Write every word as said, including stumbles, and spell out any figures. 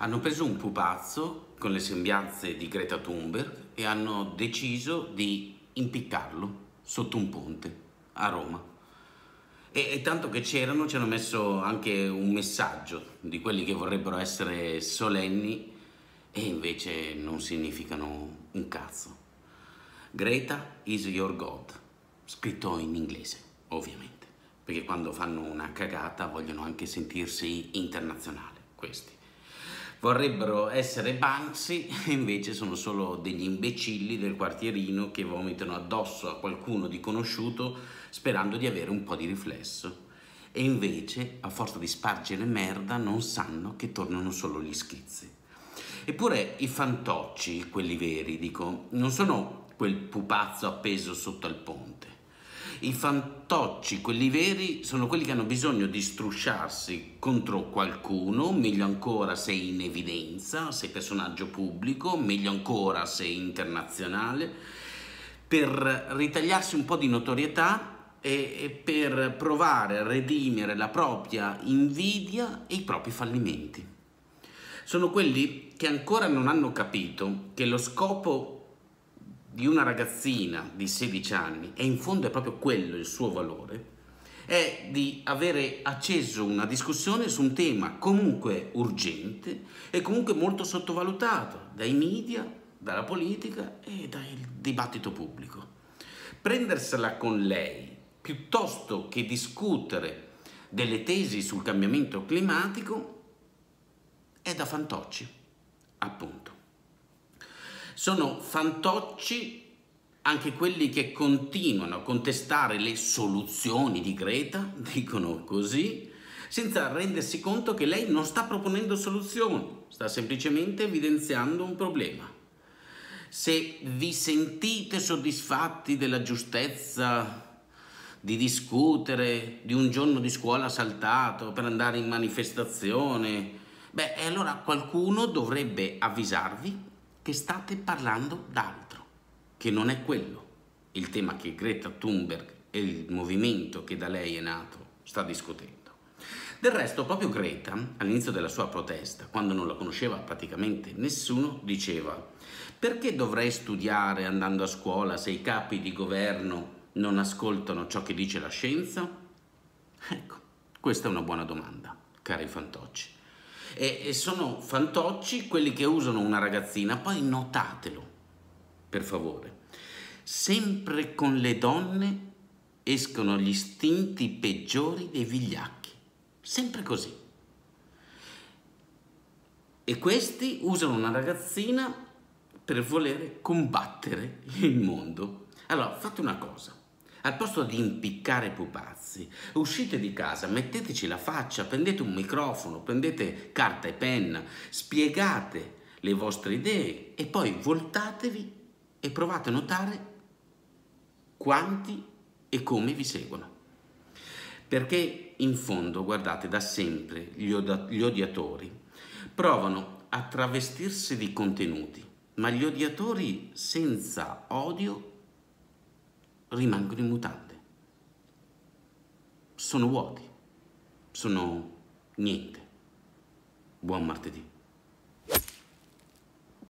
Hanno preso un pupazzo con le sembianze di Greta Thunberg e hanno deciso di impiccarlo sotto un ponte a Roma. E, e tanto che c'erano, ci hanno messo anche un messaggio di quelli che vorrebbero essere solenni e invece non significano un cazzo. Greta is your God, scritto in inglese, ovviamente, perché quando fanno una cagata vogliono anche sentirsi internazionali, questi. Vorrebbero essere Banksy e invece sono solo degli imbecilli del quartierino che vomitano addosso a qualcuno di conosciuto sperando di avere un po' di riflesso. E invece, a forza di spargere merda, non sanno che tornano solo gli schizzi. Eppure i fantocci, quelli veri, dico, non sono quel pupazzo appeso sotto al ponte. I fantocci, quelli veri, sono quelli che hanno bisogno di strusciarsi contro qualcuno, meglio ancora se in evidenza, se personaggio pubblico, meglio ancora se internazionale, per ritagliarsi un po' di notorietà e, e per provare a redimere la propria invidia e i propri fallimenti. Sono quelli che ancora non hanno capito che lo scopo di una ragazzina di sedici anni, e in fondo è proprio quello il suo valore, è di avere acceso una discussione su un tema comunque urgente e comunque molto sottovalutato dai media, dalla politica e dal dibattito pubblico. Prendersela con lei, piuttosto che discutere delle tesi sul cambiamento climatico, è da fantocci, appunto. Sono fantocci anche quelli che continuano a contestare le soluzioni di Greta, dicono così, senza rendersi conto che lei non sta proponendo soluzioni, sta semplicemente evidenziando un problema. Se vi sentite soddisfatti della giustezza di discutere di un giorno di scuola saltato per andare in manifestazione, beh, allora qualcuno dovrebbe avvisarvi che state parlando d'altro, che non è quello il tema che Greta Thunberg e il movimento che da lei è nato sta discutendo. Del resto, proprio Greta, all'inizio della sua protesta, quando non la conosceva praticamente nessuno, diceva: perché dovrei studiare andando a scuola se i capi di governo non ascoltano ciò che dice la scienza? Ecco, questa è una buona domanda, cari fantocci. E sono fantocci quelli che usano una ragazzina, poi notatelo, per favore, sempre con le donne escono gli istinti peggiori dei vigliacchi, sempre così. E questi usano una ragazzina per voler combattere il mondo. Allora, fate una cosa. Al posto di impiccare pupazzi, uscite di casa, metteteci la faccia, prendete un microfono, prendete carta e penna, spiegate le vostre idee e poi voltatevi e provate a notare quanti e come vi seguono. Perché in fondo, guardate, da sempre gli, od- gli odiatori provano a travestirsi di contenuti, ma gli odiatori senza odio rimangono in mutande, sono vuoti, sono niente. Buon martedì.